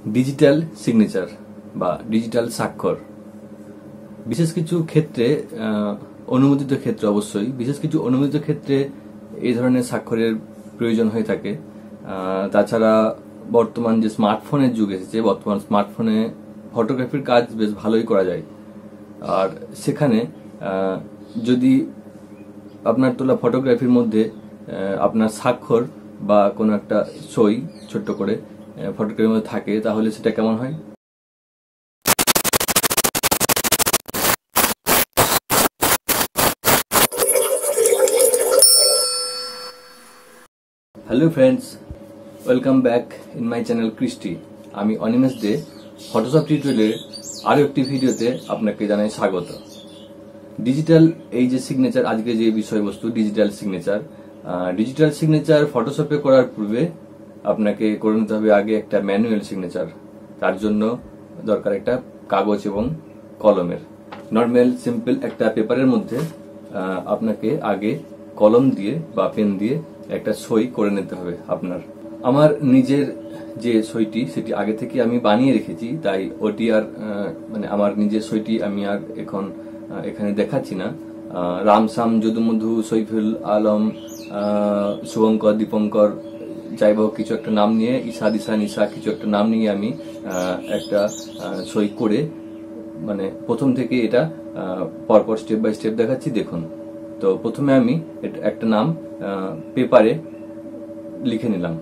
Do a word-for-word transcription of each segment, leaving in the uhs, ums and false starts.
Digital signature বা digital স্বাক্ষর বিশেষ কিছু ক্ষেত্রে অনুমোদিত ক্ষেত্রে অবশ্যই বিশেষ কিছু অনুমোদিত ক্ষেত্রে এই ধরনের স্বাক্ষরের প্রয়োজন হয়ে থাকে। তাছাড়া বর্তমান যে স্মার্টফোনের যুগ এসেছে, বর্তমান স্মার্টফোনে ফটোগ্রাফির কাজ বেশ ভালোই করা যায়। আর সেখানে যদি আপনার তোলা ফটোগ্রাফির মধ্যে আপনার স্বাক্ষর বা কোনো একটা সই ছোট্ট করে ফটোগ্রাফির মধ্যে থাকে, তাহলে সেটা কেমন হয়? Hello friends, welcome back in my channel Krishti. আমি অনিমেষ দে, ফটোশপ টিউটোরিয়ালের আরও একটি ভিডিওতে আপনাকে জানাই স্বাগত। ডিজিটাল এই যে সিগনেচার, আজকে যে বিষয়বস্তু ডিজিটাল সিগনেচার, ডিজিটাল সিগনেচার ফটোশপে করার পূর্বে আপনাকে করে নিতে হবে আগে একটা ম্যানুয়াল সিগনেচার। তার জন্য দরকার একটা কাগজ এবং কলমের। নর্মাল সিম্পল একটা পেপারের মধ্যে আপনাকে আগে কলম দিয়ে বা পেন দিয়ে একটা সই করে নিতে হবে আপনার। আমার নিজের যে সইটি সেটি আগে থেকে আমি বানিয়ে রেখেছি, তাই ওটি আর মানে আমার নিজের সইটি আমি আর এখন এখানে দেখাচ্ছি না। রামসাম, যদুমধু, সৈফুল আলম, শুভঙ্কর, দীপঙ্কর, যাই হোক কিছু একটা নাম নিয়ে, ঈশা, দিশা, নিশা কিছু একটা নাম নিয়ে আমি একটা সই করে মানে প্রথম থেকে এটা পরপর স্টেপ বাই স্টেপ দেখাচ্ছি, দেখুন। তো প্রথমে আমি একটা নাম পেপারে লিখে নিলাম।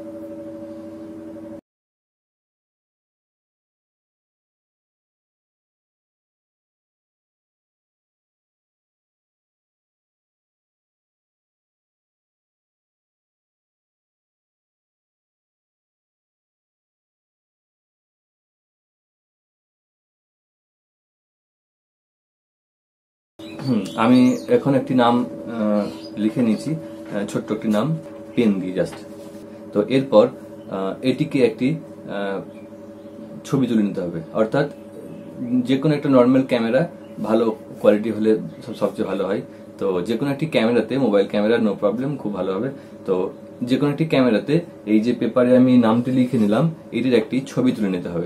আমি এখন একটি নাম লিখে নিয়েছি, ছোট্ট একটি নাম পেন দিয়ে জাস্ট। তো এরপর এটিকে একটি ছবি তুলে নিতে হবে, অর্থাৎ যে কোনো একটা নর্মাল ক্যামেরা, ভালো কোয়ালিটি হলে সবচেয়ে ভালো হয়। তো যে কোনো একটি ক্যামেরাতে, মোবাইল ক্যামেরা নো প্রবলেম, খুব ভালো হবে। তো যে কোনো একটি ক্যামেরাতে এই যে পেপারে আমি নামটি লিখে নিলাম, এটির একটি ছবি তুলে নিতে হবে।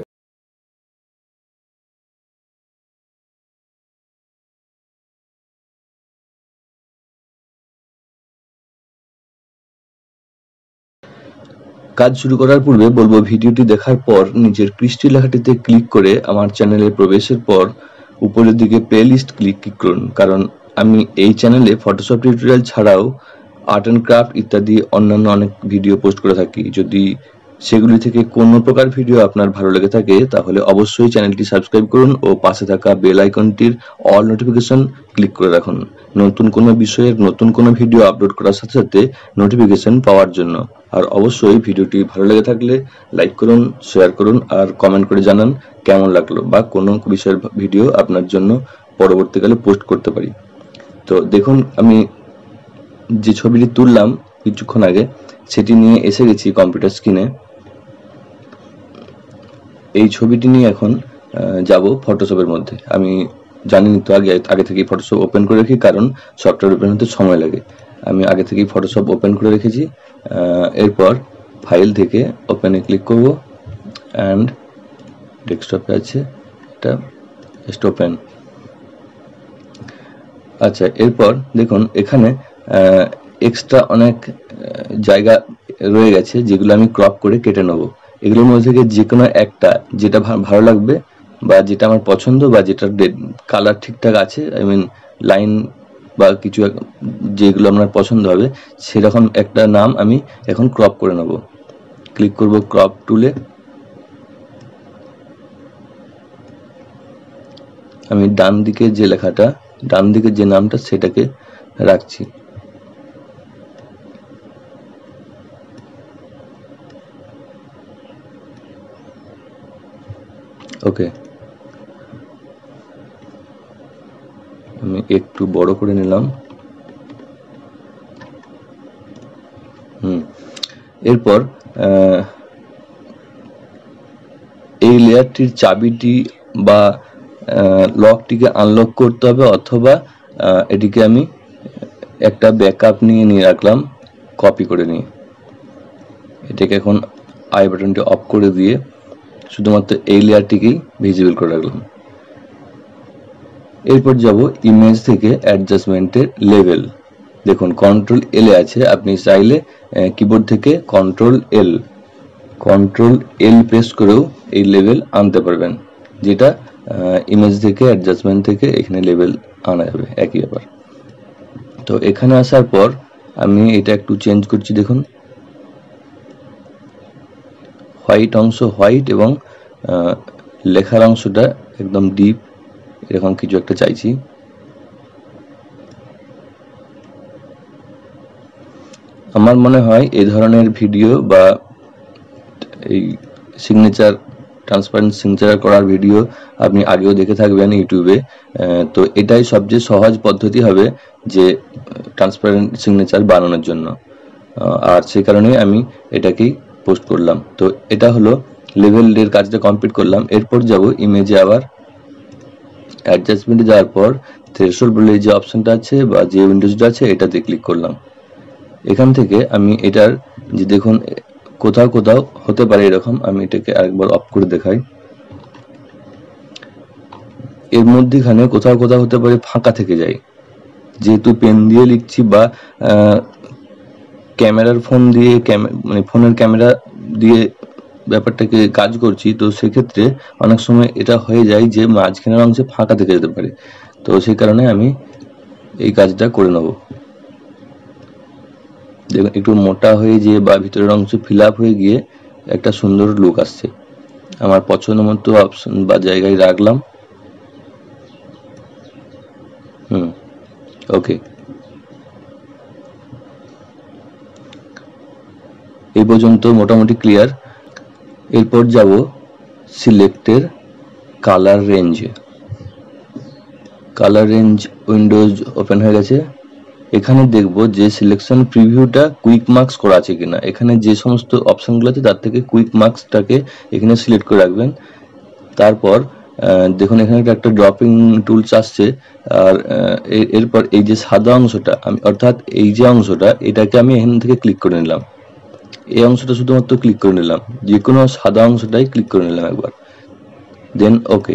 কাজ শুরু করার পূর্বে বলবো, ভিডিওটি দেখার পর নিজের কৃষ্টি লেখাটিতে ক্লিক করে আমার চ্যানেলে প্রবেশের পর উপরের দিকে প্লেলিস্ট ক্লিক করুন, কারণ আমি এই চ্যানেলে ফটোশপ টিউটোরিয়াল ছাড়াও আর্ট অ্যান্ড ক্রাফট ইত্যাদি অন্যান্য অনেক ভিডিও পোস্ট করে থাকি। যদি সেগুলি থেকে কোনো প্রকার ভিডিও আপনার ভালো লেগে থাকে তাহলে অবশ্যই চ্যানেলটি সাবস্ক্রাইব করুন ও পাশে থাকা বেল আইকনটির অল নোটিফিকেশন ক্লিক করে রাখুন, নতুন কোনো বিষয়ের নতুন কোনো ভিডিও আপলোড করার সাথে সাথে নোটিফিকেশন পাওয়ার জন্য। আর অবশ্যই ভিডিওটি ভালো লেগে থাকলে লাইক করুন, শেয়ার করুন আর কমেন্ট করে জানান কেমন লাগলো বা কোনো বিষয়ের ভিডিও আপনার জন্য পরবর্তীকালে পোস্ট করতে পারি। তো দেখুন, আমি যে ছবিটি তুললাম কিছুক্ষণ আগে সেটি নিয়ে এসে গেছি কম্পিউটার স্ক্রিনে। এই ছবিটি নিয়ে এখন যাব ফটোশপের মধ্যে। আমি জানি তো আগে আগে থেকেই ফটোশপ ওপেন করে রাখি, কারণ সফটওয়্যার ওপেন হতে সময় লাগে। আমি আগে থেকেই ফটোশপ ওপেন করে রেখেছি। এরপর ফাইল থেকে ওপেনে ক্লিক করব অ্যান্ড ডেস্কটপে আছে এটা, জাস্ট ওপেন। আচ্ছা, এরপর দেখুন এখানে এক্সট্রা অনেক জায়গা রয়ে গেছে যেগুলো আমি ক্রপ করে কেটে নেব। এগুলোর মধ্যে থেকে যে কোনো একটা যেটা ভালো লাগবে বা যেটা আমার পছন্দ বা যেটার কালার ঠিকঠাক আছে, আই মিন লাইন বা কিছু যেগুলো আপনার পছন্দ হবে সেরকম একটা নাম আমি এখন ক্রপ করে নেব। ক্লিক করব ক্রপ টুলে। আমি ডান দিকে যে লেখাটা, ডান দিকে যে নামটা সেটাকে রাখছি। ওকে, আমি একটু বড় করে নিলাম। হুম এরপর এই লেয়ারটির চাবিটি বা লকটিকে আনলক করতে হবে, অথবা এটিকে আমি একটা ব্যাকআপ নিয়ে নিয়ে রাখলাম কপি করে নিয়ে। এটাকে এখন আই বাটনটি অফ করে দিয়ে শুধুমাত্র এই লেয়ারটিকেই ভিজিবল করে রাখলাম। এরপর যাব ইমেজ থেকে অ্যাডজাস্টমেন্টের লেভেল। দেখুন কন্ট্রোল এল এ আছে, আপনি চাইলে কিবোর্ড থেকে control L control L press করেও এই লেভেল আনতে পারবেন, যেটা ইমেজ থেকে অ্যাডজাস্টমেন্ট থেকে এখানে লেভেল আনা যাবে, একই ব্যাপার। তো এখানে আসার পর আমি এটা একটু চেঞ্জ করছি। দেখুন হোয়াইট অংশ হোয়াইট এবং লেখার অংশটা একদম ডিপ, এরকম কিছু একটা চাইছি। আমার মনে হয় এই ধরনের ভিডিও বা এই সিগনেচার ট্রান্সপারেন্ট সিগনেচার করার ভিডিও আপনি আগেও দেখে থাকবেন ইউটিউবে। তো এটাই সবচেয়ে সহজ পদ্ধতি হবে যে ট্রান্সপারেন্ট সিগনেচার বানানোর জন্য, আর সেই কারণে আমি এটাকেই পোস্ট করলাম। তো এটা হলো লেভেলের কাজটা কমপ্লিট করলাম। এরপর যাব ইমেজে, আবার অ্যাডজাস্টমেন্টে যাওয়ার পর থ্রেশহোল্ড বলে যে অপশনটা আছে বা যে উইন্ডোজটা আছে এটাতে ক্লিক করলাম। এখান থেকে আমি এটার যে দেখুন কোথাও কোথাও হতে পারে এরকম, আমি এটাকে আরেকবার অফ করে দেখাই। এর মধ্যেখানে কোথাও কোথাও হতে পারে ফাঁকা থেকে যায়, যেহেতু পেন দিয়ে লিখছি বা ক্যামেরার ফোন দিয়ে মানে ফোনের ক্যামেরা দিয়ে ব্যাপারটাকে কাজ করছি, তো সেক্ষেত্রে অনেক সময় এটা হয়ে যায় যে মাঝখানের অংশে ফাঁকা থেকে যেতে পারে। তো সেই কারণে আমি এই কাজটা করে নেব। দেখুন একটু মোটা হয়ে গিয়ে বা ভিতরের অংশ ফিল আপ হয়ে গিয়ে একটা সুন্দর লুক আসছে। আমার পছন্দ মতো অপশন বা জায়গায় রাখলাম। হুম ওকে, এই পর্যন্ত মোটামুটি ক্লিয়ার। এরপর যাব সিলেক্টের কালার রেঞ্জে। কালার রেঞ্জ উইন্ডোজ ওপেন হয়ে গেছে। এখানে দেখব যে সিলেকশন প্রিভিউটা কুইক মার্কস করা আছে কিনা। এখানে যে সমস্ত অপশনগুলো আছে তার থেকে কুইক মার্কসটাকে এখানে সিলেক্ট করে রাখবেন। তারপর দেখুন এখানে একটা ড্রপিং টুলস আসছে, আর এরপর এই যে সাদা অংশটা আমি অর্থাৎ এই যে অংশটা এটাকে আমি এখান থেকে ক্লিক করে নিলাম। এই অংশটা শুধুমাত্র ক্লিক করে নিলাম, যে কোনো সাদা অংশটাই ক্লিক করে নিলাম একবার, দেন ওকে।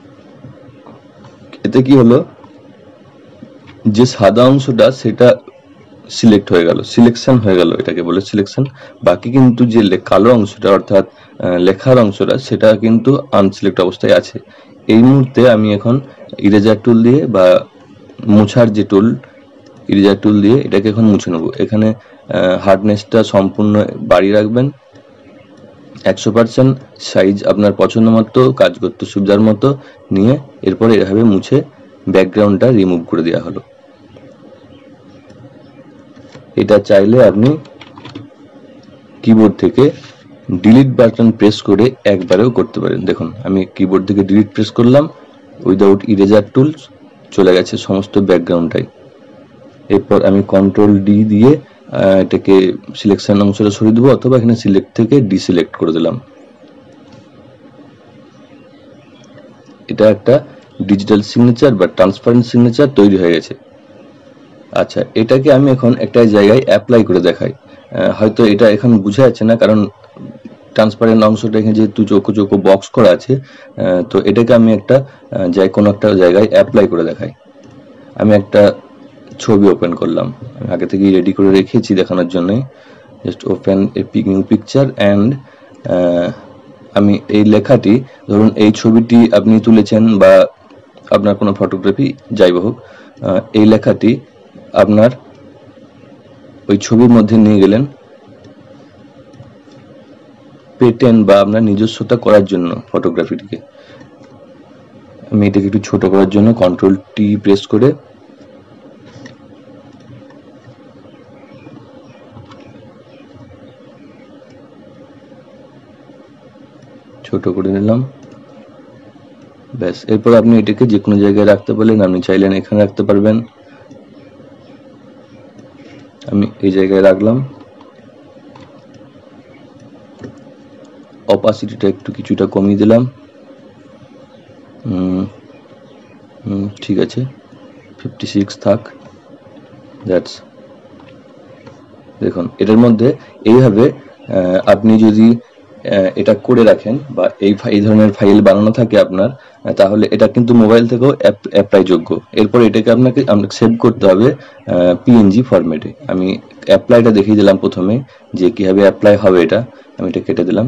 এতে কি হলো, যে সাদা অংশটা সেটা সিলেক্ট হয়ে গেল, সিলেকশন হয়ে গেল, এটাকে বলে সিলেকশন। বাকি কিন্তু যে কালো অংশটা অর্থাৎ লেখার অংশটা সেটা কিন্তু আনসিলেক্ট অবস্থায় আছে। এই মুহূর্তে আমি এখন ইরেজার টুল দিয়ে বা মোছার যে টুল ইরেজার টুল দিয়ে এটাকে এখন মুছে নেব। এখানে হার্ডনেসটা সম্পূর্ণ বাড়িয়ে রাখবেন একশো পার্সেন্ট, সাইজ আপনার পছন্দ মতো, কাজ করতে সুবিধার মতো নিয়ে এরপরে এভাবে মুছে ব্যাকগ্রাউন্ডটা রিমুভ করে দেওয়া হলো। এটা চাইলে আপনি কিবোর্ড থেকে ডিলিট বাটন প্রেস করে একবারেও করতে পারেন। দেখুন আমি কিবোর্ড থেকে ডিলিট প্রেস করলাম, উইদাউট ইরেজার টুলস চলে গেছে সমস্ত ব্যাকগ্রাউন্ডটাই। এরপর আমি কন্ট্রোল ডি দিয়ে এটাকে সিলেকশন অংশটা সরিয়ে দেবো, অথবা এখানে সিলেক্ট থেকে ডিসিলেক্ট করে দিলাম। এটা একটা ডিজিটাল সিগনেচার বা ট্রান্সপারেন্ট সিগনেচার তৈরি হয়ে গেছে। আচ্ছা, এটাকে আমি এখন একটা জায়গায় অ্যাপ্লাই করে দেখাই। হয়তো এটা এখন বুঝা যাচ্ছে না, কারণ ট্রান্সপারেন্ট অংশটা এখানে যেহেতু চৌকো চৌকো বক্স করা আছে, তো এটাকে আমি একটা যাই কোনো একটা জায়গায় অ্যাপ্লাই করে দেখাই। আমি একটা ছবি ওপেন করলাম, আমি আগে থেকেই রেডি করে রেখেছি দেখানোর জন্য। Just open a new picture and আমি এই লেখাটি, ধরুন এই ছবিটি আপনি তুলেছেন বা আপনার কোনো ফটোগ্রাফি যাই হোক, এই লেখাটি আপনার ওই ছবির মধ্যে নিয়ে গেলেন পেটেন বা আপনার নিজস্বতা করার জন্য ফটোগ্রাফিটিকে। আমি এটাকে একটু ছোট করার জন্য কন্ট্রোল টি প্রেস করে ছোট করে নিলাম, ব্যাস। এরপর আপনি এটাকে যে কোনো জায়গায় রাখতে পারলেন, আপনি চাইলেন এখানে রাখতে পারবেন। আমি এই জায়গায় রাখলাম। অপাসিটিটা একটু কিছুটা কমিয়ে দিলাম। ঠিক আছে, ফিফটি সিক্স থাক। দ্যাটস, দেখুন এটার মধ্যে এইভাবে আপনি যদি এটা করে রাখেন বা এই এই ধরনের ফাইল বানানো থাকে আপনার, তাহলে এটা কিন্তু মোবাইল থেকেও অ্যাপ্লাই যোগ্য। এরপর এটাকে আপনাকে আপনাকে সেভ করতে হবে পিএনজি ফরম্যাটে। আমি অ্যাপ্লাইটা দেখিয়ে দিলাম প্রথমে যে কিভাবে অ্যাপ্লাই হবে, এটা আমি এটা কেটে দিলাম।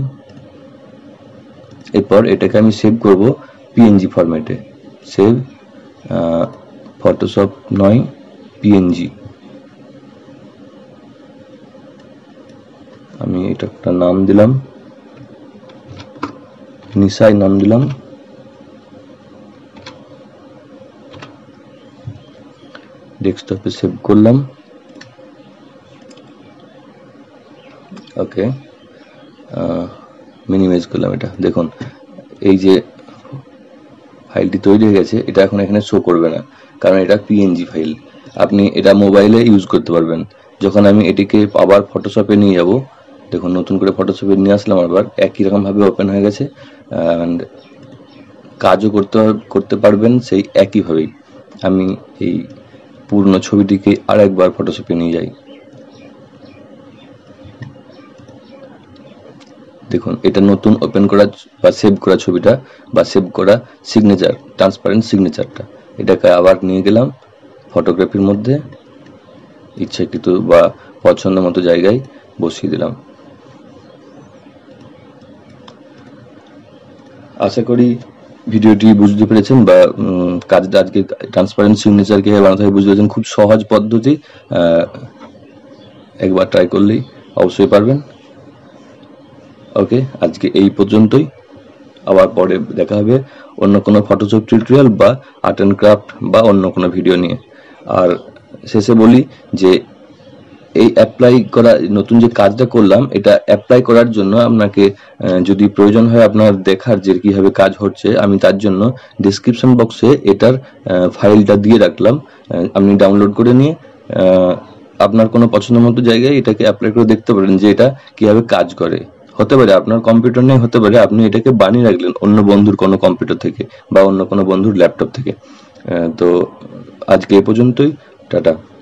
এরপর এটাকে আমি সেভ করব পিএনজি ফরম্যাটে, সেভ ফটোশপ নয় পিএনজি। আমি এটা একটা নাম দিলাম, নিসাই নাম দিলাম, ডেস্কটপে সেভ করলাম। ওকে, মিনিমাইজ করলাম। এটা দেখুন এই যে ফাইলটি তৈরি হয়ে গেছে, এটা এখন এখানে শো করবে না, কারণ এটা পিএনজি ফাইল। আপনি এটা মোবাইলে ইউজ করতে পারবেন। যখন আমি এটিকে আবার ফটোশপে নিয়ে যাব, দেখুন নতুন করে ফটোশপে নিয়ে আসলাম, আবার একই রকম ভাবে ওপেন হয়ে গেছে, অ্যান্ড কাজও করতে করতে পারবেন সেই একইভাবেই। আমি এই পূর্ণ ছবিটিকে আরেকবার ফটোশপে নিয়ে যাই। দেখুন এটা নতুন ওপেন করা বা সেভ করা ছবিটা বা সেভ করা সিগনেচার, ট্রান্সপারেন্ট সিগনেচারটা, এটাকে আবার নিয়ে গেলাম ফটোগ্রাফির মধ্যে, ইচ্ছাকৃত বা পছন্দ মতো জায়গায় বসিয়ে দিলাম। আশা করি ভিডিওটি বুঝতে পেরেছেন বা কাজটা আজকে ট্রান্সপারেন্ট সিগনেচার কিভাবে বানাতে হয় বুঝতে পেরেছেন। খুব সহজ পদ্ধতি, একবার ট্রাই করলেই অবশ্যই পারবেন। ওকে, আজকে এই পর্যন্তই। আবার পরে দেখা হবে অন্য কোনো ফটোশপ টিউটোরিয়াল বা আর্ট অ্যান্ড ক্রাফট বা অন্য কোনো ভিডিও নিয়ে। আর শেষে বলি যে এই অ্যাপ্লাই করা নতুন যে কাজটা করলাম, এটা অ্যাপ্লাই করার জন্য আপনাকে যদি প্রয়োজন হয় আপনার দেখার যে কিভাবে কাজ হচ্ছে, আমি তার জন্য ডেসক্রিপশন বক্সে এটার ফাইলটা দিয়ে রাখলাম। আপনি ডাউনলোড করে নিয়ে আপনার কোনো পছন্দ মতো জায়গায় এটাকে অ্যাপ্লাই করে দেখতে পারেন যে এটা কিভাবে কাজ করে। হতে পারে আপনার কম্পিউটার নেই, হতে পারে আপনি এটাকে বানিয়ে রাখলেন অন্য বন্ধুর কোনো কম্পিউটার থেকে বা অন্য কোনো বন্ধুর ল্যাপটপ থেকে। তো আজকে এই পর্যন্তই, টাটা।